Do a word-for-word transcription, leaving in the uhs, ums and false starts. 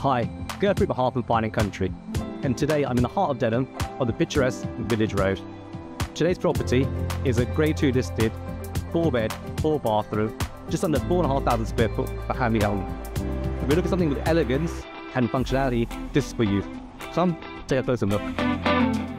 Hi, Gertrude behalf of Fine and Country, and today I'm in the heart of Denham on the picturesque Village Road. Today's property is a Grade two listed, four bed, four bathroom, just under four and a half thousand square foot for family home. If we look at something with elegance and functionality, this is for you. Come take a closer look.